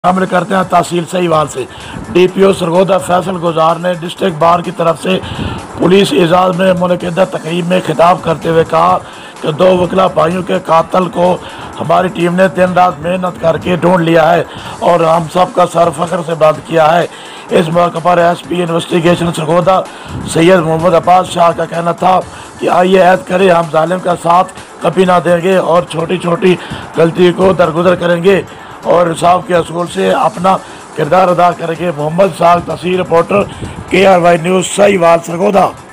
शामिल करते हैं तहसील सहीवाल से। D.P.O सरगोधा फैसल गुजार ने डिस्ट्रिक्ट बार की तरफ से पुलिस एजाज में मुनक़िदा तकरीब में खिताब करते हुए कहा कि दो वकला भाइयों के कातिल को हमारी टीम ने दिन रात मेहनत करके ढूंढ लिया है और हम सब का सर फख्र से बंद किया है। इस मौके पर SP इन्वेस्टिगेशन सरगोधा सैयद मोहम्मद अब्बास शाह का कहना था कि आइए ऐद करें, हम जालिम का साथ कभी ना देंगे और छोटी छोटी गलती को दरगुजर करेंगे और इंसाफ के असूल से अपना किरदार अदा करेंगे। मोहम्मद साग tehsil reporter KRY news Sahiwal Sargodha.